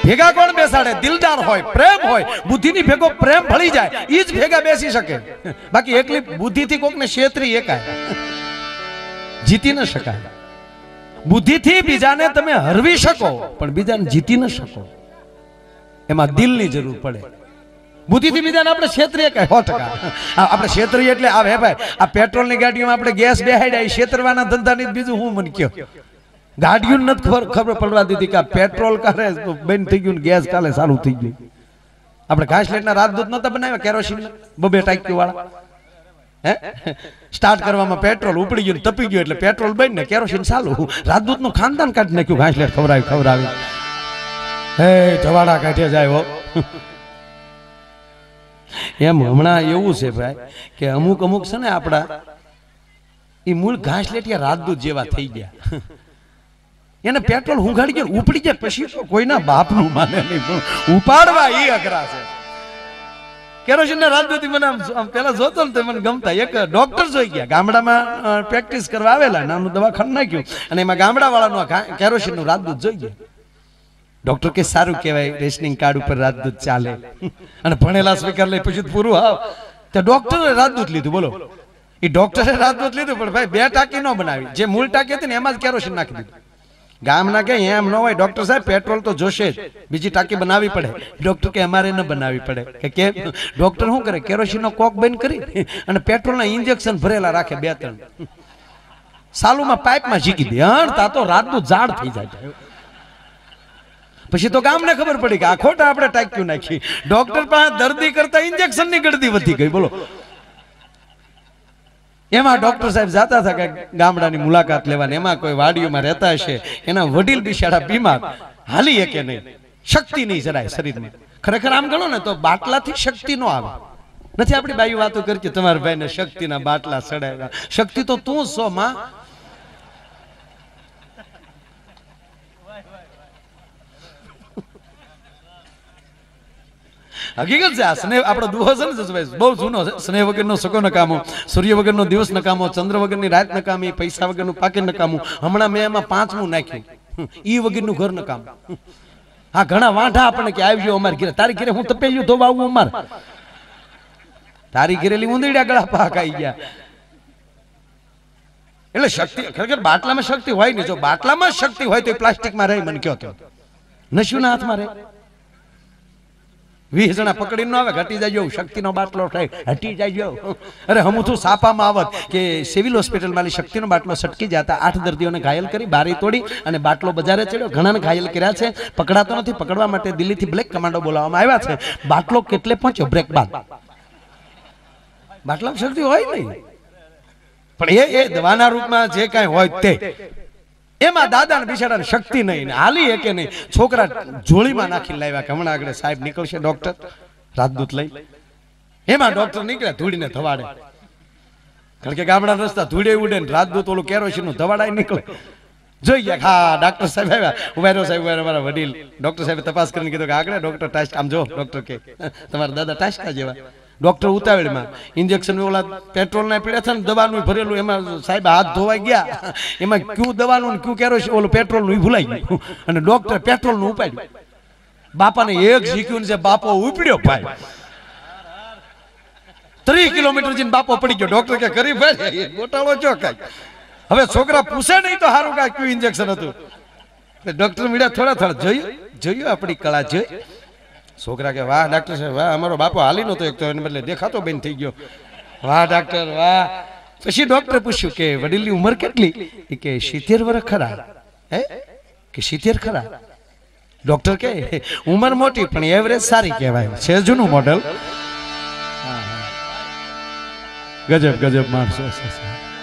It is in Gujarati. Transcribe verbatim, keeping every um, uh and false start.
ભેગા કોણ બેસાડે? દિલદાર હોય, પ્રેમ હોય, બુદ્ધિની ભેગો પ્રેમ ભળી જાય ઈ જ ભેગા બેસી શકે. બાકી એકલી બુદ્ધિથી કોકને છેતરી એકાય, જીતી ન શકાય. બુદ્ધિથી બીજાને તમે હરવી શકો પણ બીજાને જીતી ન શકો. એમાં દિલની જરૂર પડે. બુદ્ધિથી બીજાને આપણે છેતરીએ કાંઈ સો ટકા આપણે છેતરીએ એટલે આ હે ભાઈ આ પેટ્રોલની ગાડીઓમાં આપણે ગેસ બેહાડ્યા છેતરવાના ધંધાની બીજું હું મને કયો. ગાડીઓ નથી ખબર ખબર પડવા દીધી કે પેટ્રોલ કાલે બંધ થઈ ગયું, ગેસ કાલે ચાલુ થઈ ગયું. આપણે ઘાસલેટના રાજદૂત નતા બનાવ્યા કેરોસીન બબે ટાંકી વાળા? હે સ્ટાર્ટ કરવામાં પેટ્રોલ ઉપડી ગયું, તપી ગયું એટલે પેટ્રોલ બંધ ને કેરોસીન ચાલુ. રાજદૂત નું ખાનદાન કાઢી નાખ્યું ઘાસલેટ ખવડાવી ખવડાવી. હે જવાડા કાઢે જાય હો. એમ હમણાં એવું છે ભાઈ કે અમુક અમુક છે ને આપડા એ મૂળ ઘાસલેટિયા રાજદૂત જેવા થઈ ગયા. એને પેટ્રોલ હુંઘાડી ગયો ઉપડી જાય પછી તો કોઈના બાપનું માને નહીં, ઉપાડવા ઈ અઘરા છે. કેરોસીન ના રાજદૂતી મને પેલા જોતો ને તો મને ગમતા. એક ડોક્ટર જોઈ ગયા ગામડામાં પ્રેક્ટિસ કરવા આવેલા, નાનું દવાખાનું નાખ્યું અને એમાં ગામડા વાળાનું કેરોસીન નું રાજદૂત જોઈ ગયા. ડોક્ટર કે સારું કહેવાય, રેશનિંગ કાર્ડ ઉપર રાજદૂત ચાલે અને ભણેલા સ્વીકાર લઈ પછી પૂરું હાવ. તો ડોક્ટરે રાજદૂત લીધું. બોલો, એ ડોક્ટરે રાજદૂત લીધું પણ ભાઈ બે ટાંકી ન બનાવી, જે મૂળ ટાંકી હતી ને એમાં જ કેરોસીન નાખી દીધું. ગામના કે એમ ન હોય, ડોક્ટર સાહેબ પેટ્રોલ તો જોશે જ, બીજી ટાંકી બનાવવી પડે. ડોક્ટર કે અમારે ન બનાવવી પડે. કે કેમ? ડોક્ટર શું કરે, કેરોસીનનો કોક બંધ કરી અને પેટ્રોલના ઇન્જેક્શન ભરેલા રાખે બે ત્રણ, સાલુમાં પાઇપમાં ઝીકી દે. હણ તા તો રાજદૂત ઝાડ થઈ જાય. પછી તો ગામને ખબર પડી કે આ ખોટા આપણે ટાંક્યું નાખી. ડોક્ટર પાસે દર્દી કરતા ઇન્જેક્શન ની ગળદી વધી ગઈ. બોલો, એમાં ડોક્ટર સાહેબ જાતા હતા કે ગામડાની મુલાકાત લેવાની, એમાં કોઈ વાડીઓમાં રહેતા હશે, એના વડીલ બિચારા બીમાર, હાલી એકે નહીં, શક્તિ નહીં જરાય શરીરમાં. ખરેખર આમ ગણો ને તો બાટલાથી શક્તિ નો આવે. નથી આપણી બાઈ વાતો કરી કે તમારા ભાઈને શક્તિના બાટલા ચડાવ્યા. શક્તિ તો તું સો માં. હકીકત છે આ સ્નેહ આપણો દુહો છે ને જસભાઈ, બહુ જૂનો છે. સ્નેહ વગરનો સકો નકામો, સૂર્ય વગરનો દિવસ નકામો, ચંદ્ર વગરની રાત નકામી, પૈસા વગરનું પાકે નકામું. હમણાં મેં એમાં પાંચમું નાખ્યું, ઈ વગરનું ઘર નકામું. હા ઘણા વાંઢા આપણને કે આવજો અમારે ઘરે, તારી ઘરે હું તપેલ્યું ધોવા આવું અમારે, તારી ઘરેલી ઉંદરડા ગળા પાક આવી ગયા. એટલે શક્તિ ખરેખર બાટલામાં શક્તિ હોય ને. જો બાટલામાં શક્તિ હોય તો પ્લાસ્ટિકમાં રહી, મને કયો તો નશ્યુના હાથમાં રહે. વીસ જણા પકડી ન આવે, હટી જાય શક્તિનો બાટલો થાય, હટી જાય. અરે હમ તું સાપામાં આવત કે સિવિલ હોસ્પિટલમાં શક્તિનો બાટલો સટકી જતા આઠ દર્દીઓને ઘાયલ કરી, બારી તોડી અને બાટલો બજારે ચડ્યો. ઘણાને ઘાયલ કર્યા છે, પકડાતો નથી. પકડવા માટે દિલ્હીથી બ્લેક કમાન્ડો બોલાવવામાં આવ્યા છે. બાટલો કેટલે પહોંચ્યો? બ્રેક બાદ. બાટલામાં શક્તિ હોય નહીં, પણ એ એ દવાના રૂપમાં જે કાંઈ હોય તે એમાં દાદા ને બિચારા શક્તિ નહીં, હાલી એકે નહીં. છોકરા જોળીમાં નાખી લાવ્યા. હમણાં આગળ સાહેબ નીકળશે ડોક્ટર રાજદૂત લઈ, એમાં ડોક્ટર નીકળ્યા ધૂળીને ધવાડે. કારણ કે ગામડા રસ્તા ધૂળે ઉડે ને રાજદૂત ઓલું કેરોસીન નું ધવાડાય નીકળે. જોઈ ગયા હા ડોક્ટર સાહેબ આવ્યા. ઉભા સાહેબ મારા વડીલ ડોક્ટર સાહેબ તપાસ કરીને કીધું કે આગળ ડોક્ટર ટાસ્ક આમ જો. ડોક્ટર કે તમારા દાદા ટાસ્કા જેવા. ડોક્ટર ઉતાવળમાં ઇન્જેક્શન ઓલા પેટ્રોલ ના પીડ્યા હતા ને દવાનું ભરેલું, એમાં સાહેબ હાથ ધોવાઈ ગયા. એમાં ક્યુ દવાનું ક્યુ કેરોસીન ઓલું પેટ્રોલ નું ભૂલાઈ ગયું અને ડોક્ટર પેટ્રોલ નું ઉપાડ્યું. બાપાને એક શીખ્યું છે, બાપો ઉપડ્યો ભાઈ. ત્રીસ કિલોમીટર જઈને બાપો પડી ગયો. ડોક્ટર કે કરી ભાઈ ગોટાળો છો કઈ. હવે છોકરા પૂછે નહીં તો સારું કાંઈ ક્યુ ઇન્જેક્શન હતું. ડોક્ટર મળ્યા થોડા થોડા જોયું જોયું આપણી કળા જોઈ. છોકરા કે વાહ ડાક્ટર સાહેબ વાહ, અમારો બાપો હાલી નતો એક તો એને બદલે દેખાતો બેન થઈ ગયો. વાહ ડાક્ટર વાહ. પછી ડોક્ટરે પૂછ્યું કે વડીલની ઉંમર કેટલી? કે સિત્તેર વર્ષ ખરા. હે કે સિત્તેર ખરા? ડોક્ટર કે ઉંમર મોટી પણ એવરેજ સારી કહેવાય છે, જૂનું મોડેલ. ગજબ ગજબ માણસો.